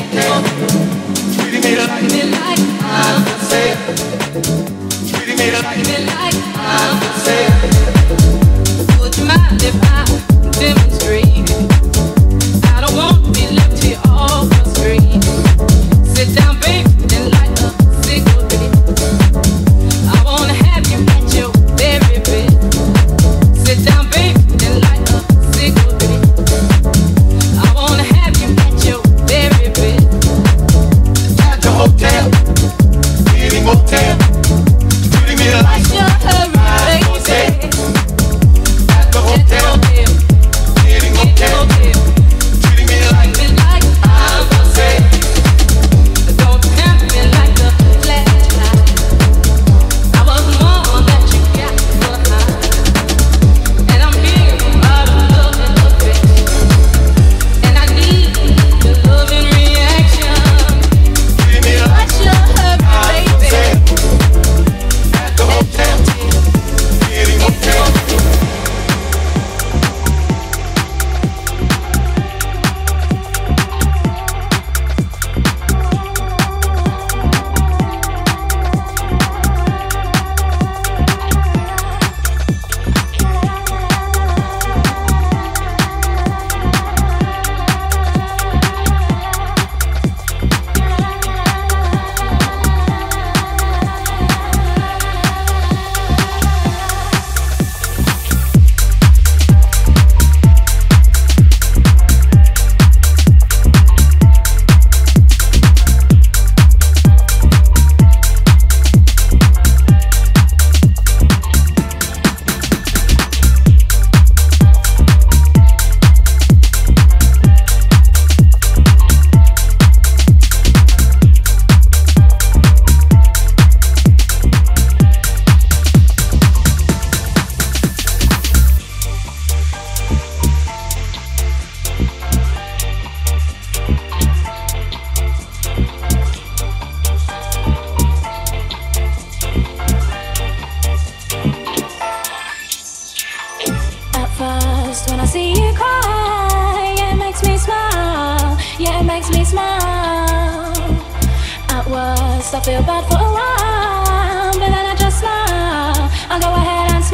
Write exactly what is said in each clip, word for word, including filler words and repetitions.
I feel bad for a while, but then I just smile. I'll go ahead and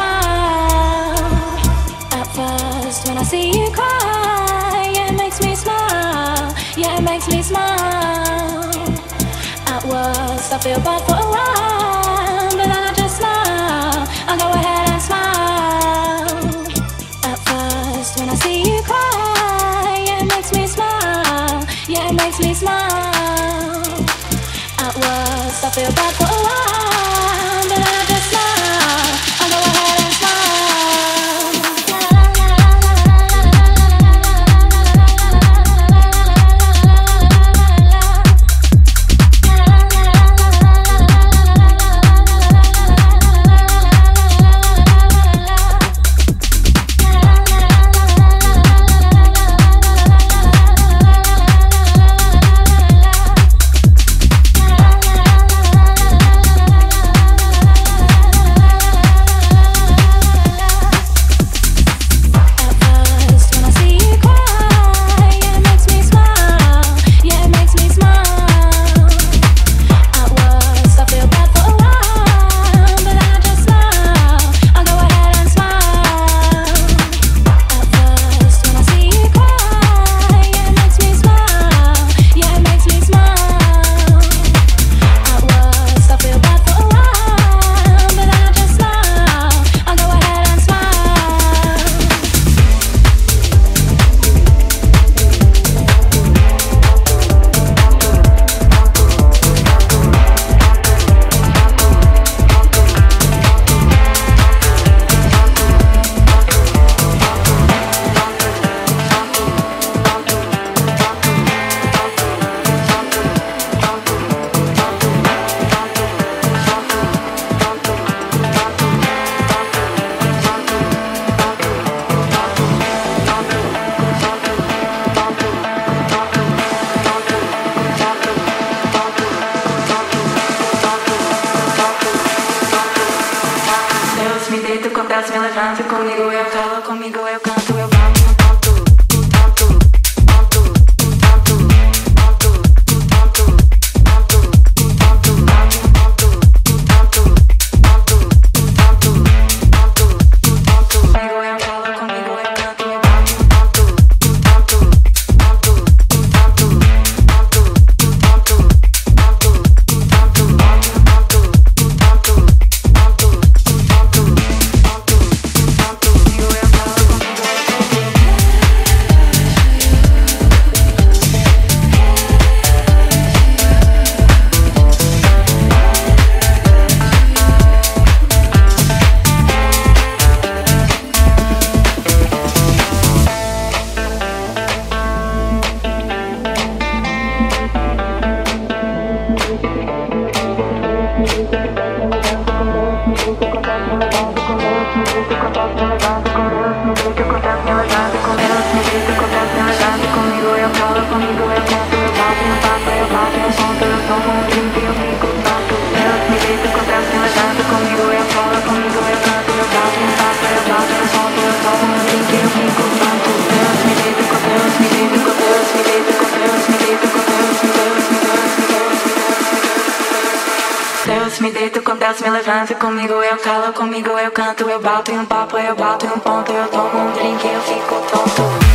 smile. At first, when I see you cry, yeah, it makes me smile. Yeah, it makes me smile. At worst, I feel bad for a while, but then I just smile. I'll go ahead and smile. At first, when I see you cry, yeah, it makes me smile. Yeah, it makes me smile. At worst, I feel bad for a while, but then I just smile. I'll go ahead and conmigo, eu calo, comigo eu canto, eu vou, ponto, ponto, ponto, ponto, ponto, danço, me deito com Deus, me levanto. Comigo eu calo, comigo eu canto. Eu bato em um papo, eu bato em um ponto. Eu tomo um drink, eu fico tonto.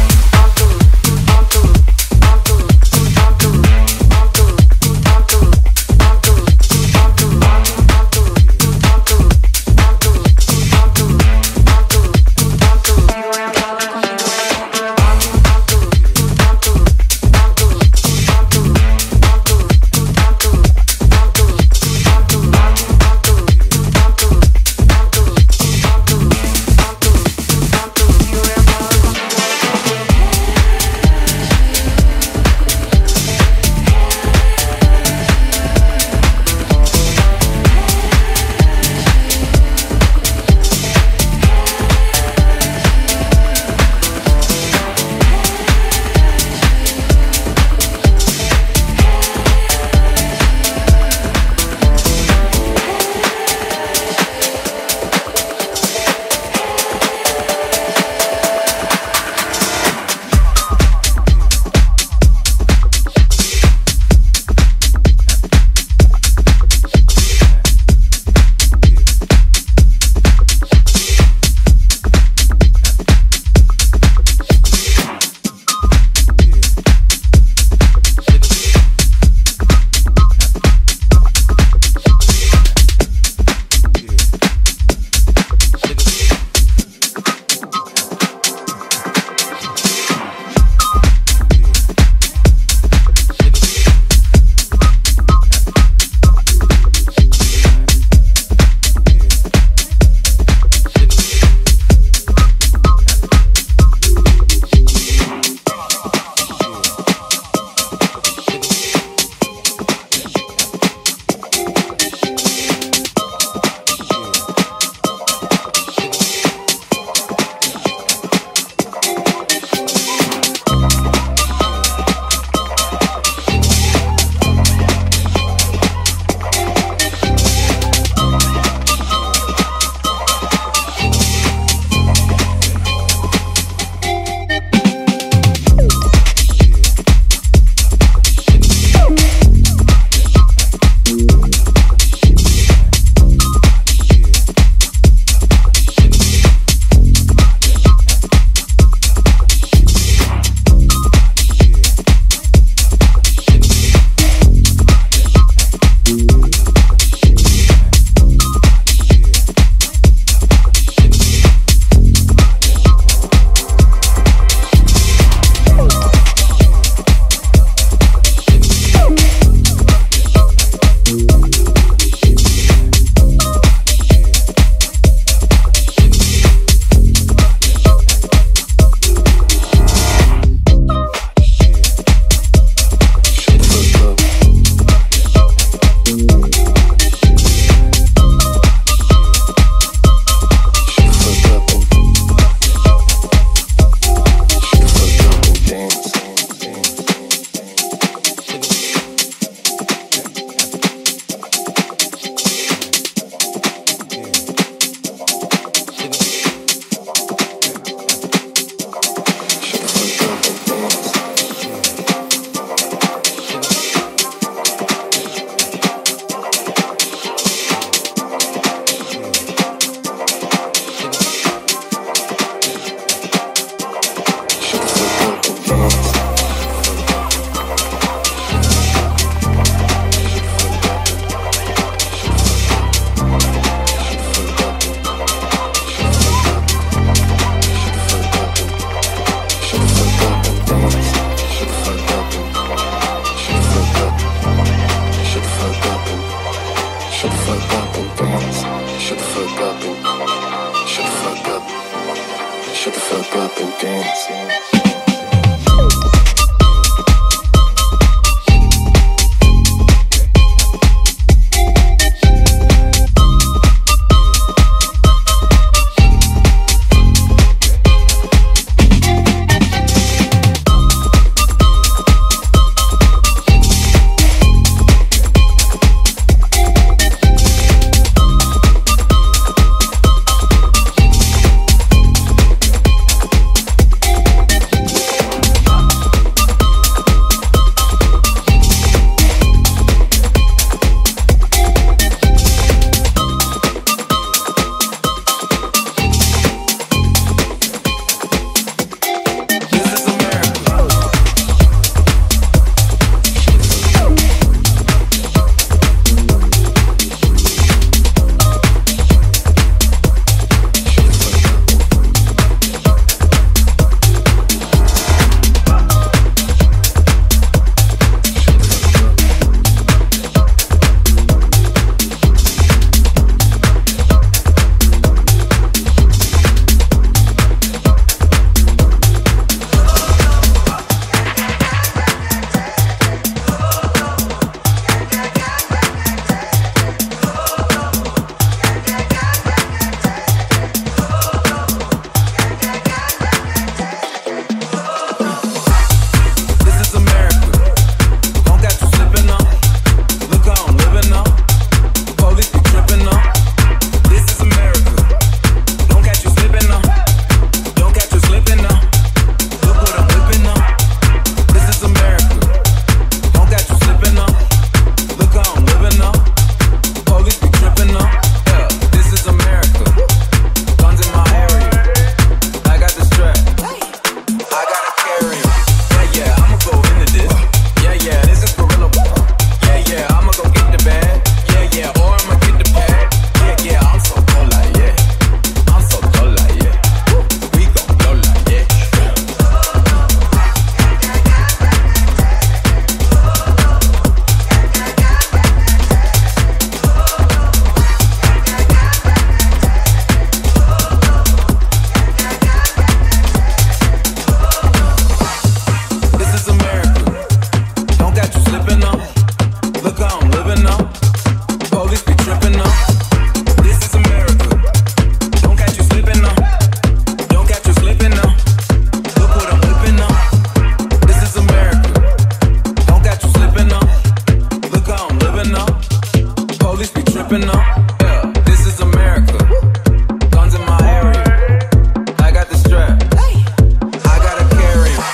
slipping up. Yeah, this is America. Guns in my area. I got the strap. I gotta carry 'em.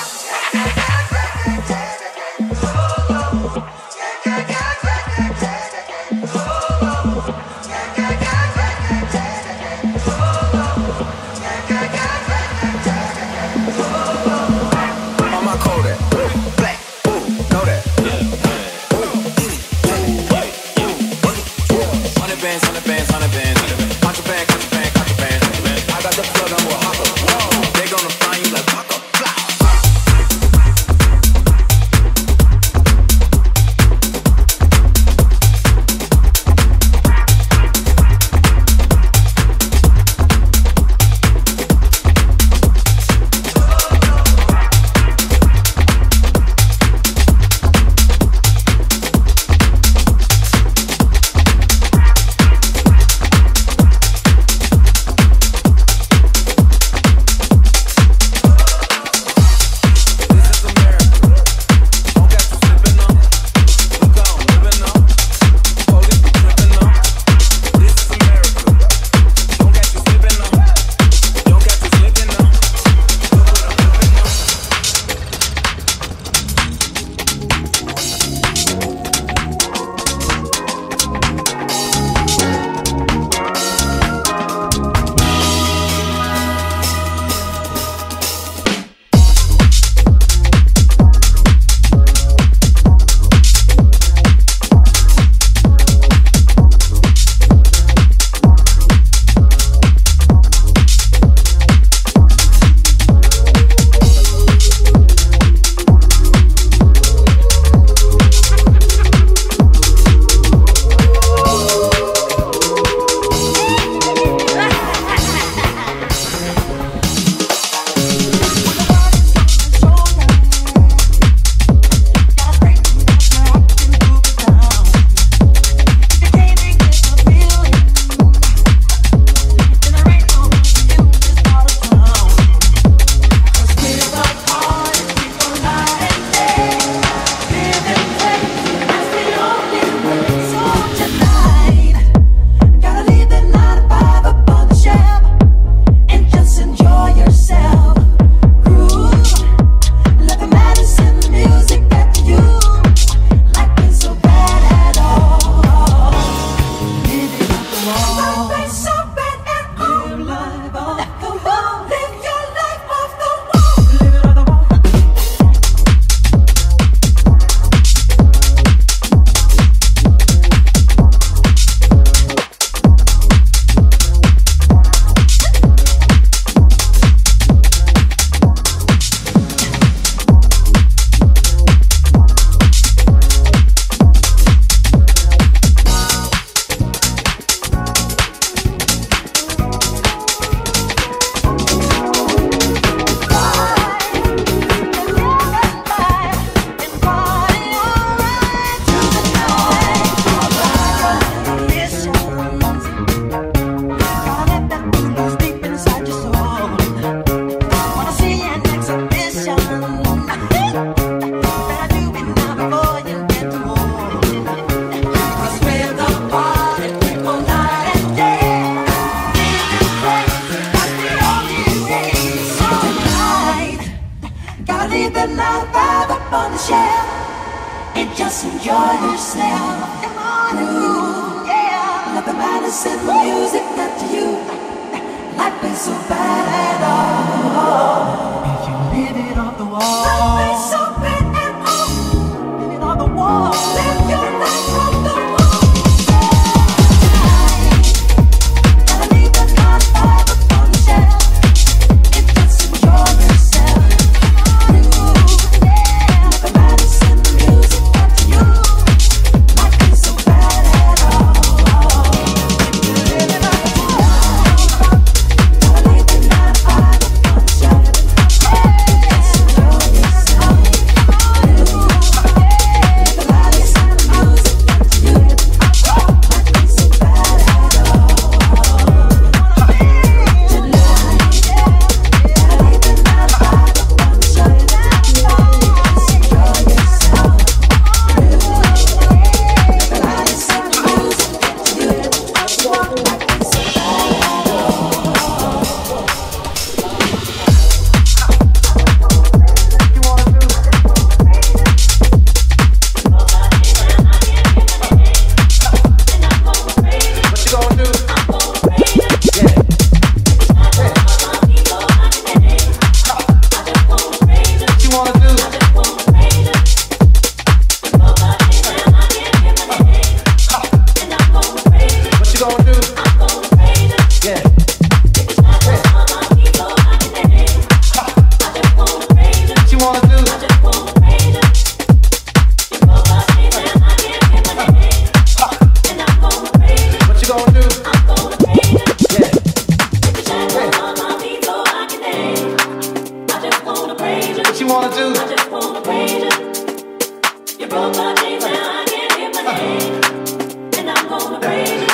On my Kodak. Black. Ooh, know that. Hundred bands, hundred bands, hundred bands. Contraband, contraband, contraband. I got the plug on with hopper. Whoa, they gonna find you like Paco.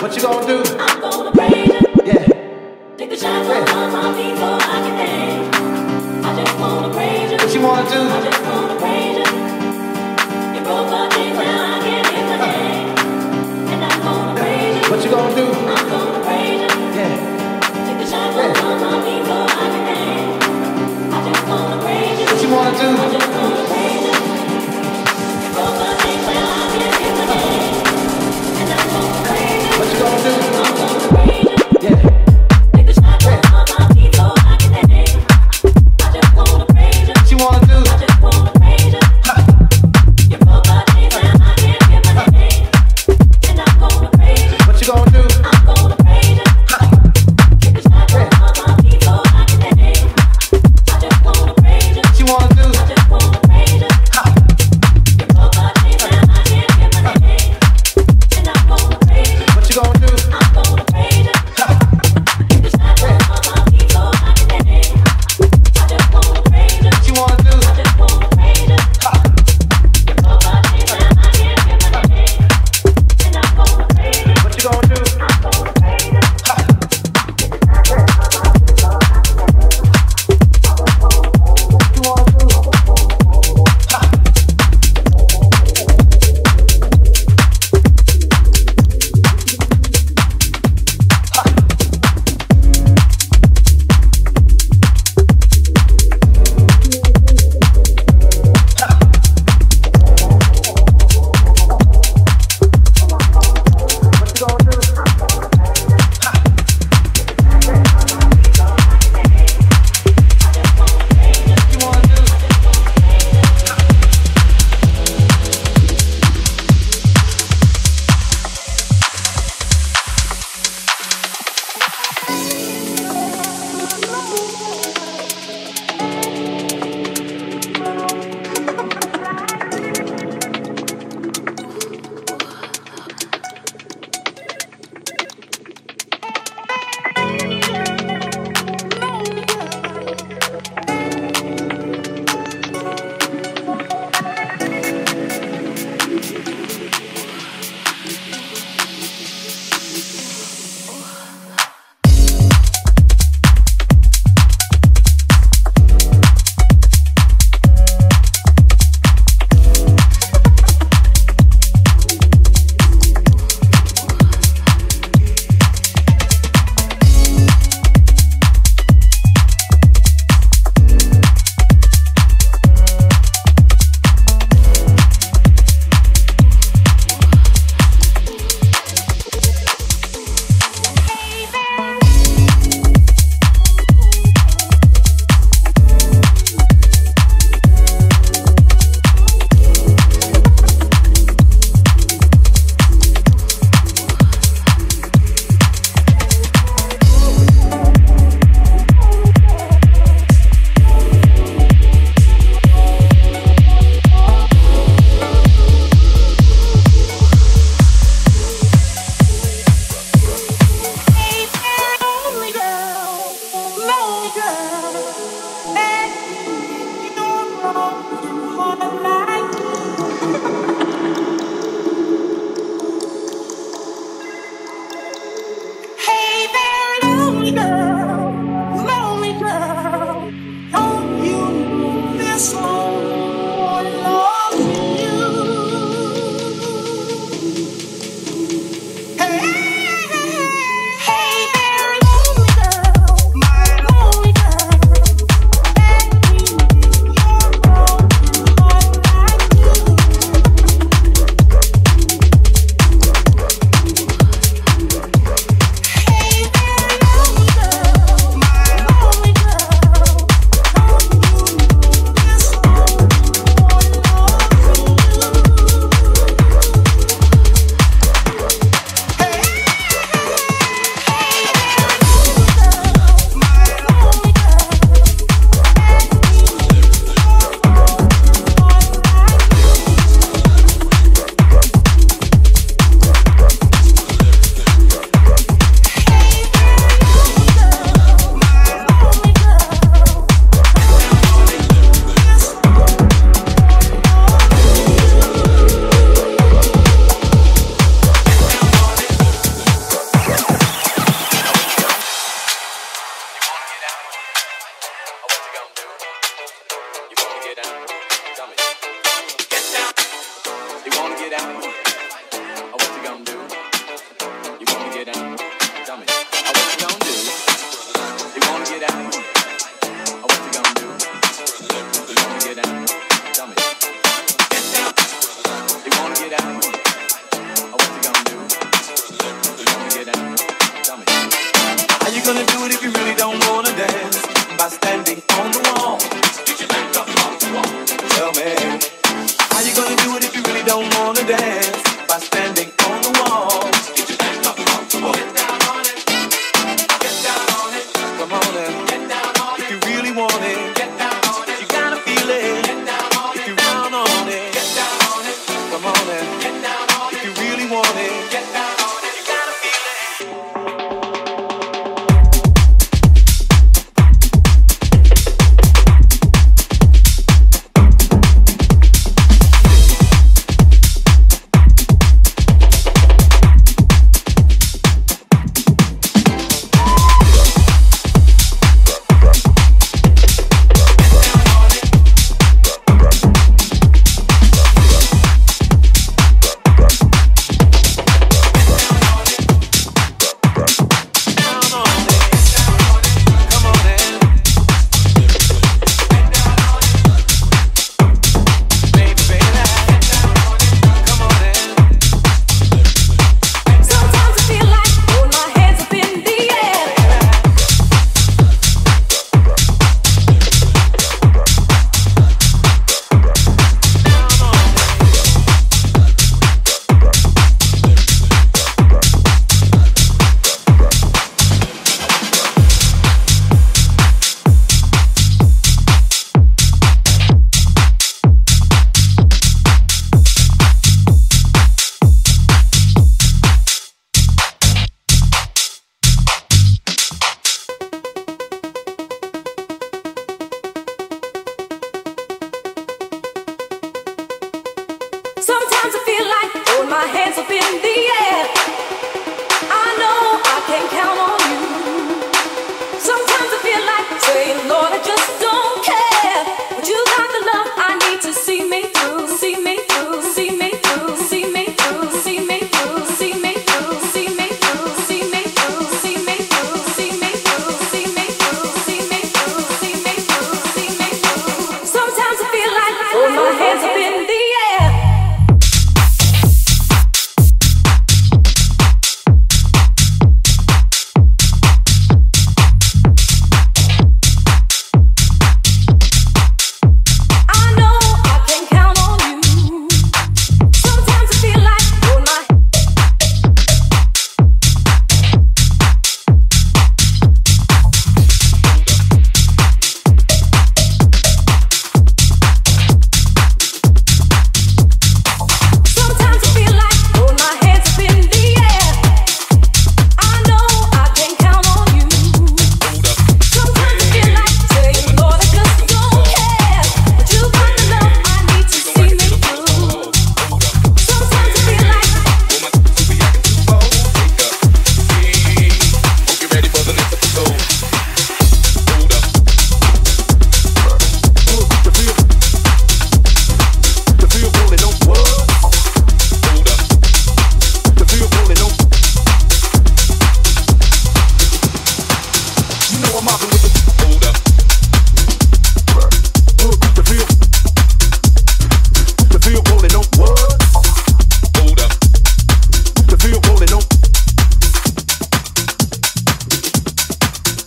What you gonna do? I'm gonna praise you. Yeah. Take a shot from all my people I can name. I just wanna praise you. What you wanna do? I just wanna praise you. You broke my chains, now I can't hit my name. And I'm gonna praise you. What you gonna do? I'm gonna praise you. Yeah. Take a shot from all my people I can name. I just wanna praise you. What you wanna do? I just wanna praise you. You broke my chains, now I can't hit my name. And I'm gonna praise you. What you gonna do? I'm gonna praise you. Yeah. Take a shot from all my people I can name. I just wanna praise you. What you wanna do? I just wanna praise you. You broke my chains, now I can't hear my name. And I'm gonna praise you. What you gonna do? I'm gonna praise you. Take a shot from all my people I can name. I just wanna praise you. What you wanna do? I just wanna praise you. You broke my chains, now I can't hear my name. And I'm gonna praise you. What you gonna do? I'm gonna praise you. Take a shot from all my people I can name. I just wanna praise you. What you wanna do? I just wanna praise you. You broke my chains, now I can't hear my name. And I'm gonna praise you. What you gonna do? I'm gonna praise you.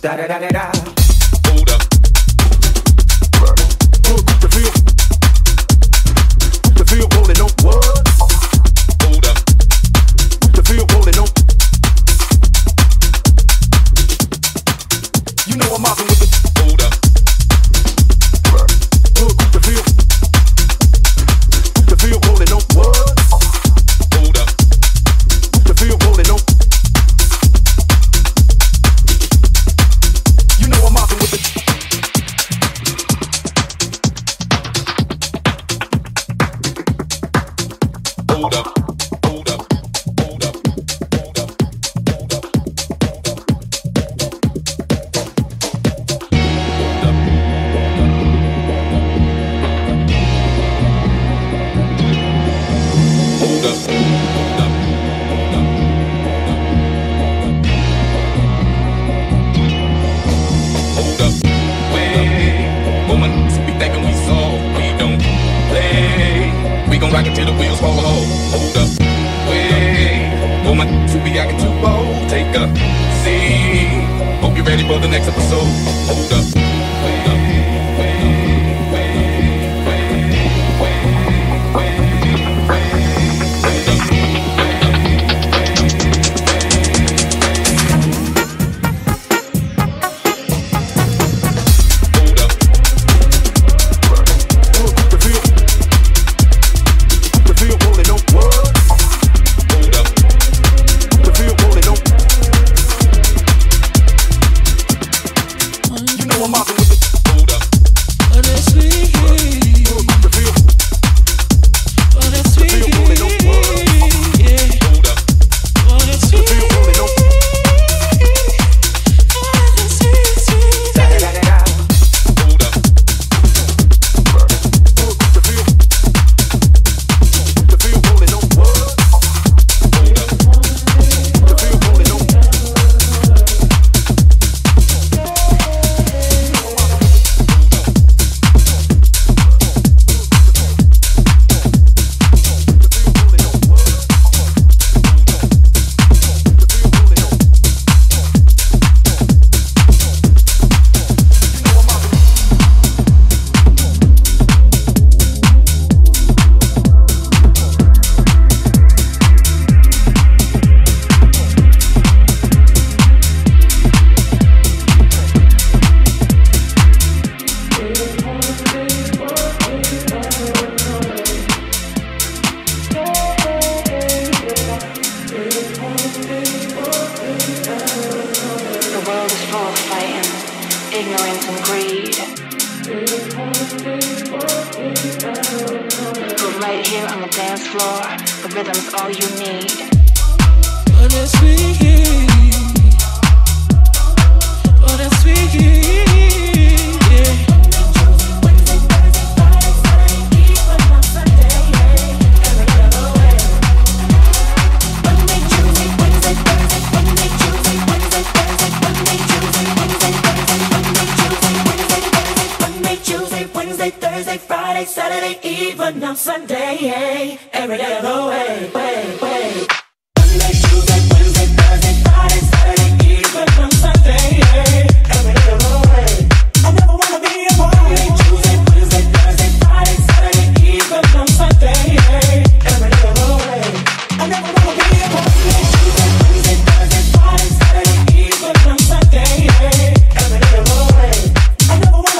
Da da da da da. Hold up. Good, good to feel. Good to feel rolling on. What? Hold up. Good to feel rolling on. You know I'm mopping with the. Hold up. Good, good to feel. Good to feel rolling on. What? Hold up. Good to feel rolling on. You know I'm mopping with the. Hold up. Hold up. Hold up. Hold up. Hold up. Hold up. Hold up. Hold up. Wait, woman, we thinking we soft, we don't play. We gon' rock it till the wheels fall off. Hold up. Wait, woman, to be acting too bold. Take a seat. Hope you're ready for the next episode. Hold up. Hold up.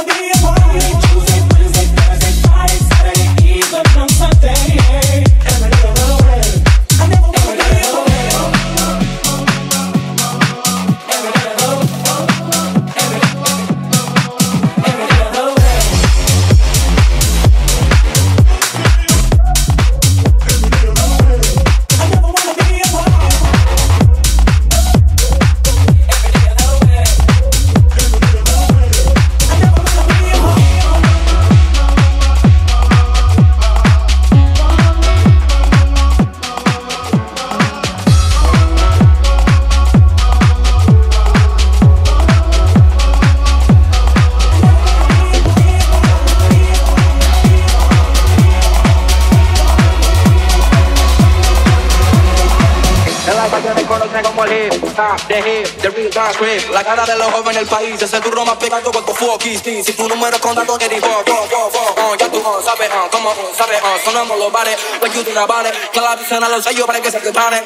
Every me conocen como el hip, ah, the hip, the real dance grip. La cara de los jóvenes del país es el turro más pegado con tu fucking steam. Si tu número con datos que dijo, go, go, go, oh, ya tú oh, sabes, oh, como oh, sabes, oh, sonamos los bares, like you do not vale. Que la dicen a los sellos para que se preparen.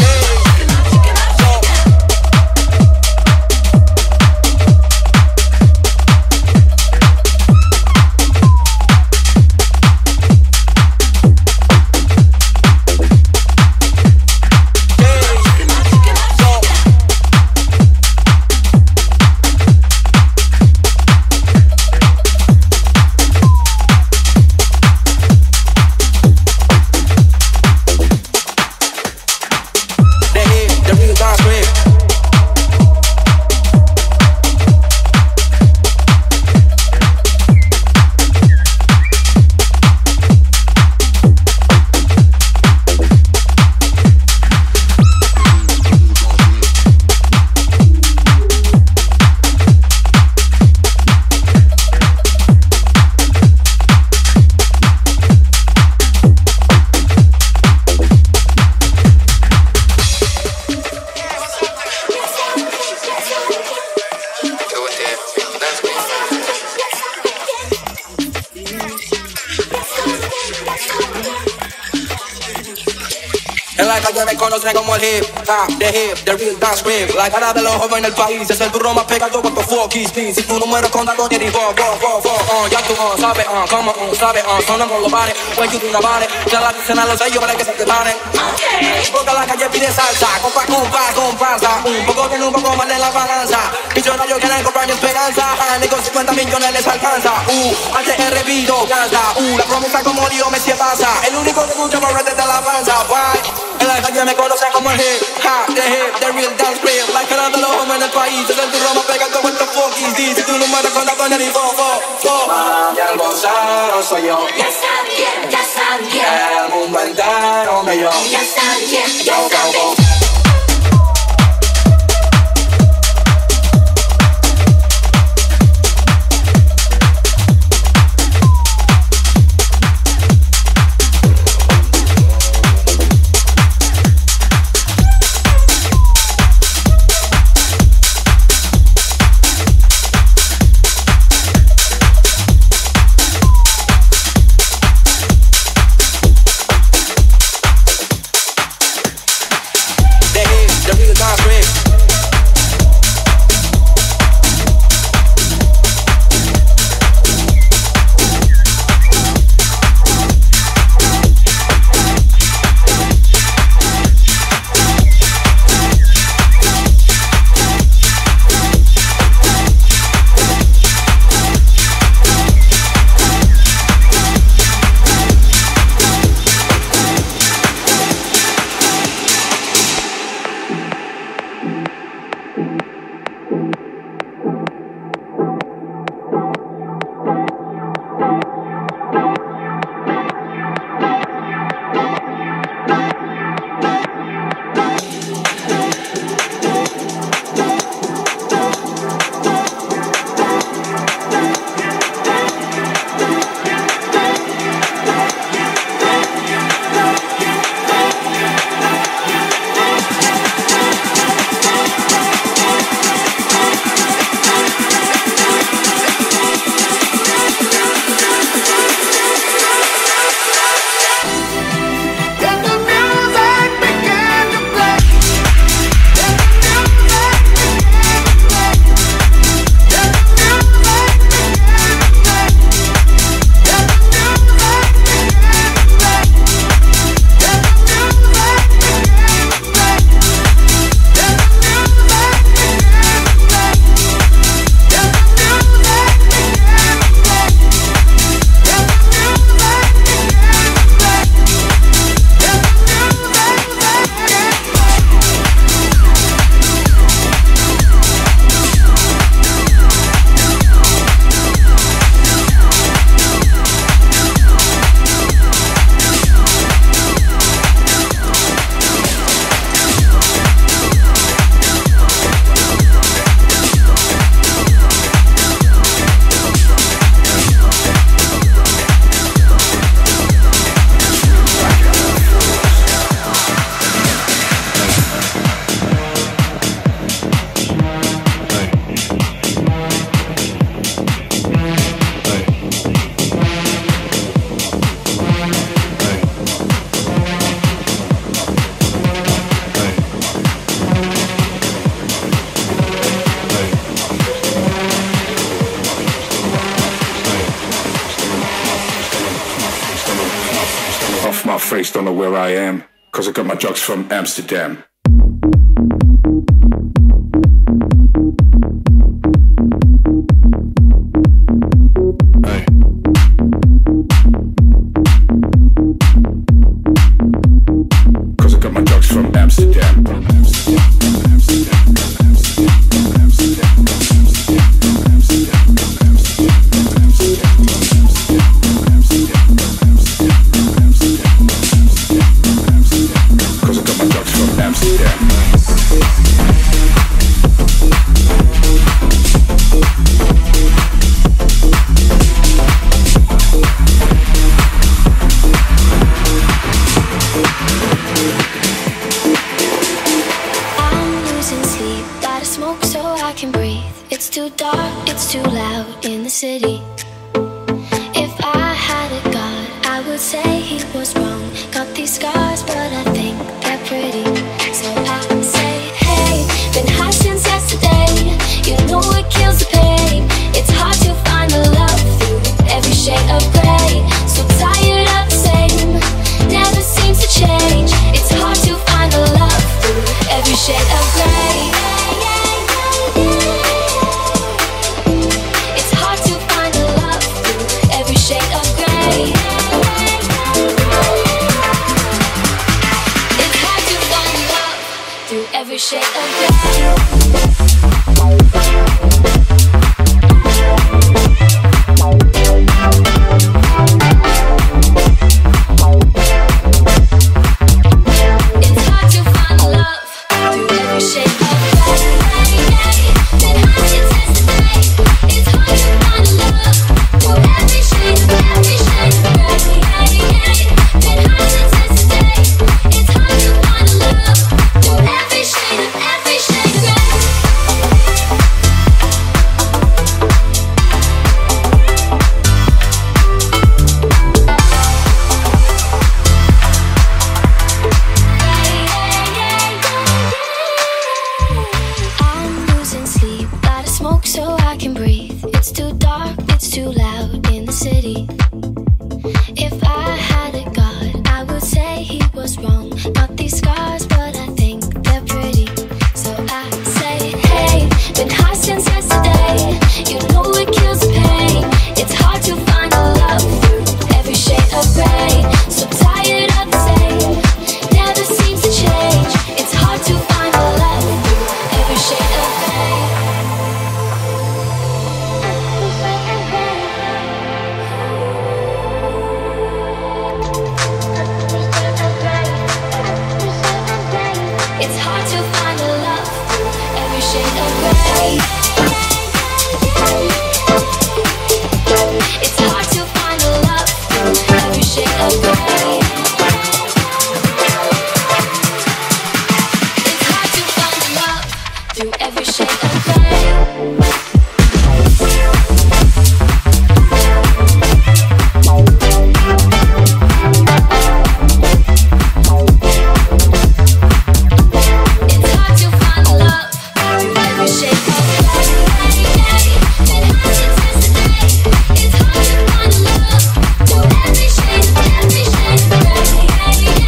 Me conocen como el hip, ah, the hip, the real dance grip. La cara de los jóvenes del país es el turro más pegado con tu fucking steam. Si tu número con datos que dijo, go, go, go, oh, ya tú oh, sabes, oh, como oh, sabes, oh, sonamos los bares, when you do not vale. Ya la dicen a los sellos para que se preparen. Okay. Porque la calle pide salsa, compa, compa, comparsa. Un poco tiene un poco más de la balanza. Millonarios quieren comprar mi esperanza. Ni con cincuenta millones les alcanza. Uh, H R vido, cansa. Uh, la promesa como Dios me se pasa. El único que escucha por desde la panza. Why? En la calle me conocen como el hip, ha, the hip, the real dance grip. La cara de los hombres del país es el turro más pegado con tu fucking D. Si tu número con la doña ni fo, fo, fo. Mami, el gozado soy yo. Ya sabía, ya sabía. El mundo entero me yo. Ya sabía, ya Go, go, go. sabía. face, don't know where I am, cause I got my drugs from Amsterdam. Hey. Cause I got my drugs from Amsterdam. Amsterdam, Amsterdam, Amsterdam, Amsterdam, city. If I had a god, I would say he was wrong. Got these scars, but I think they're pretty. So I say, hey, been high since yesterday. You know it kills the pain. It's hard to find the love through every shade of gray. So tired of the same, never seems to change. It's hard to find the love through every shade of gray. Every shade of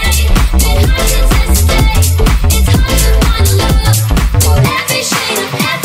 every shade of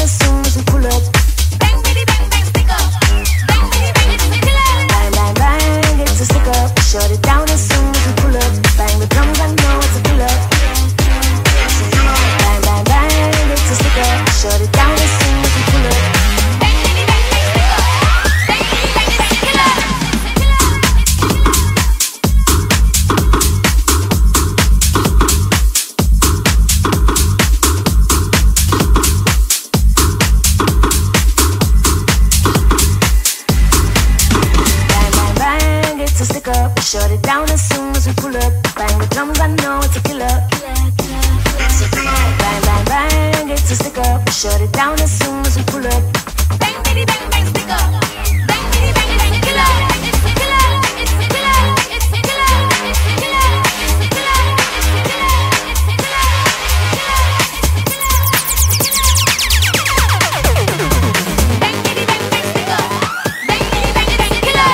as soon as we pull up. Bang, bitty, bang, bang, stick up. Bang, bitty, bang, it's a stick up. Bang, bang, bang, it's a stick up. Shut it down as soon as we pull up. Bang the drums, I know it's a pull up. Bang, bang, bang, it's a stick up. Shut it down as soon as we pull up. Bang, bitty, bang, bang, stick up. Bang, bitty, bang, it's a stick up. Shut it down as soon as we pull up. Bang the drums, I know it's a killer. Bang, bang, bang, it's a stick up. Shut it down as soon as we pull up. Bang, bitty, bang, bang, stick up. Bang, bitty, bang, bang, killer. It's a killer. It's a killer. It's a killer. It's a killer. It's a killer. It's a killer. Bang, bitty, bang, bang, stick up. Bang, bitty, bang, bang, killer.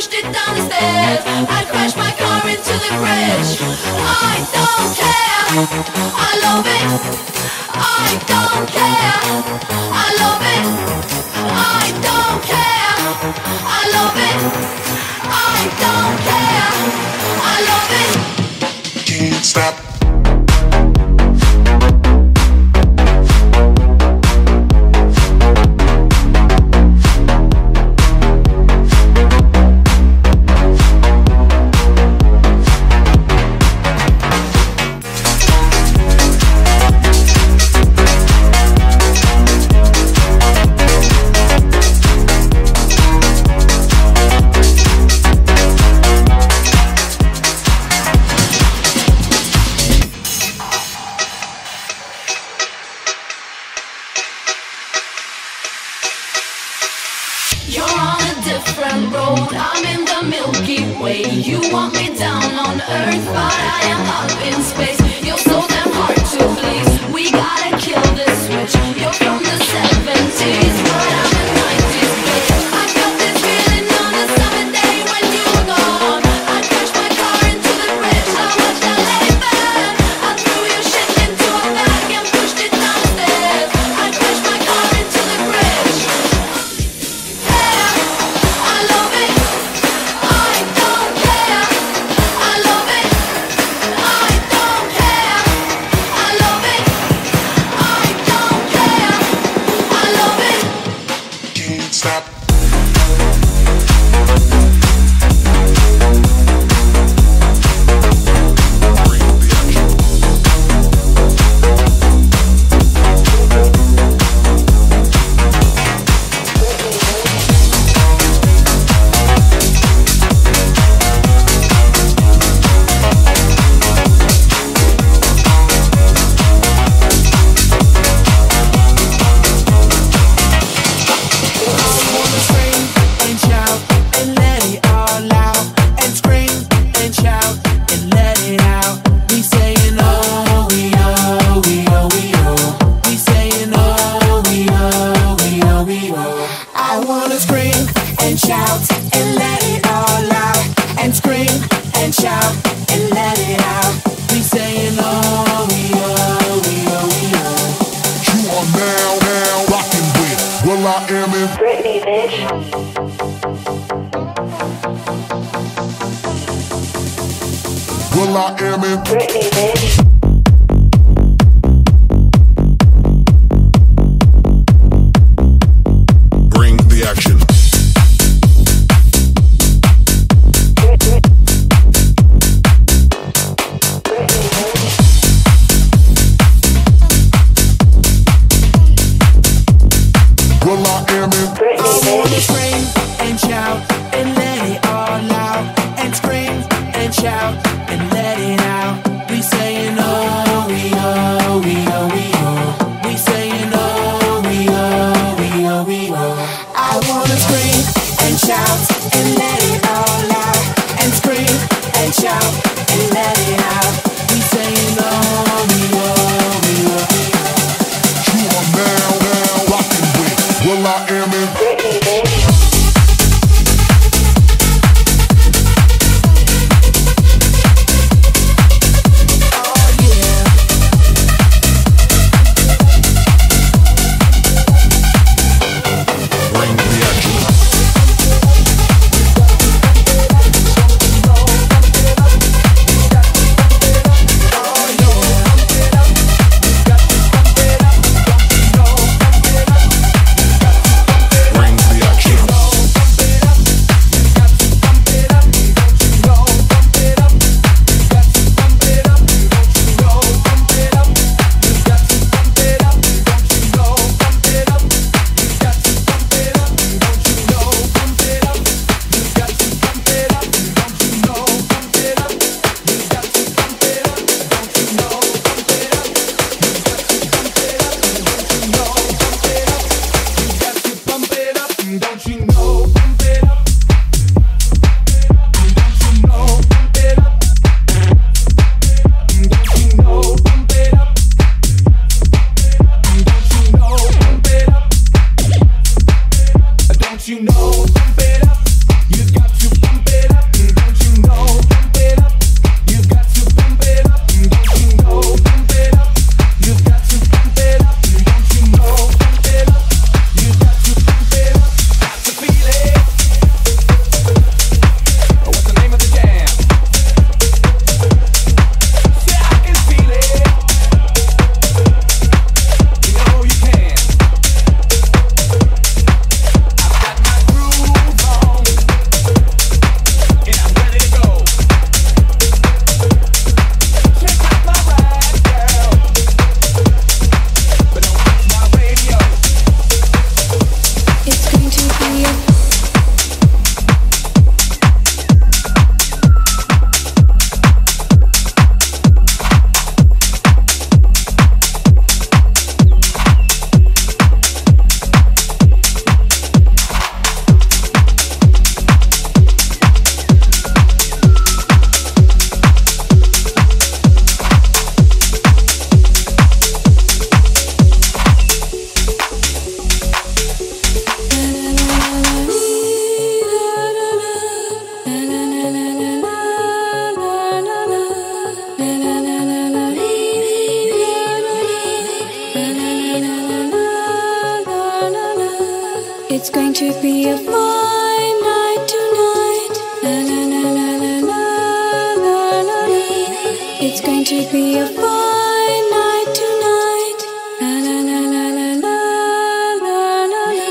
pushed it down the stairs. I crashed my car into the bridge. I don't care, I love it. I don't care, I love it. I don't care, I love it. I don't care, I love it. Can't stop. You're on a different road, I'm in the Milky Way. You want me down on Earth, but I am up in space. You're so damn hard to please, we gotta kill this switch. You're from the seventies, but I'm a nineties bitch. I felt this feeling on a summer day when you were gone. I crashed my car into the bridge, I watched L A burn. I threw your shit into a bag and pushed it downstairs. I crashed my car into the bridge. I love it. I don't care. I love it. I don't care. I love it. I don't care. I love it. Can't stop. Britney, bitch. Well, I am in Britney, bitch. Bring the action. Well, I am in Britney, I wanna bitch. scream and shout and let it all out, and scream and shout and let it out. We saying oh. going to be a fine night tonight. La la la la la la la la la. It's going to be a fine night tonight. La la la la la la la la la.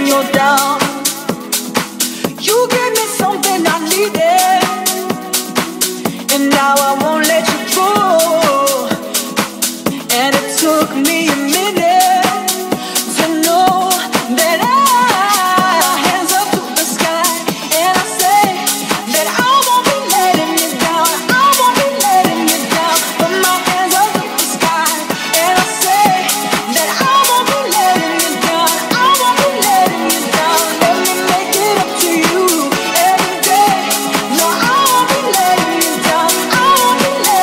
when you're down. You gave me something I needed, and now I won't let you go. And it took me a minute to know that I, hands up to the sky, and I say that I won't be letting you down. I won't be letting you down. Put my hands up to the sky, and I say that I won't be letting you down. I won't be letting you down. Let me make it up to you every day. No, I won't be letting you down. I won't be letting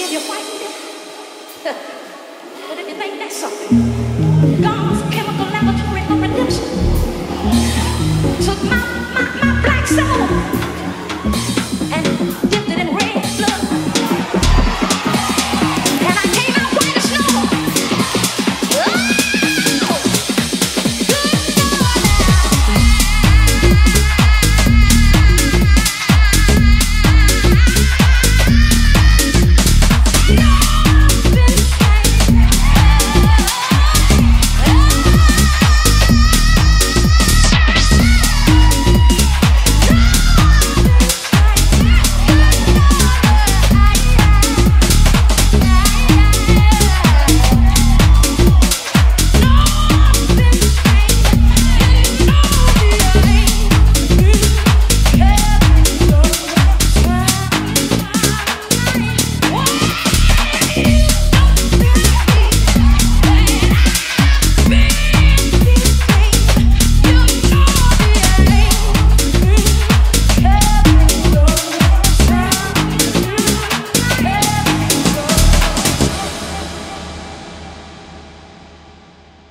if you find it. But if you think that's something,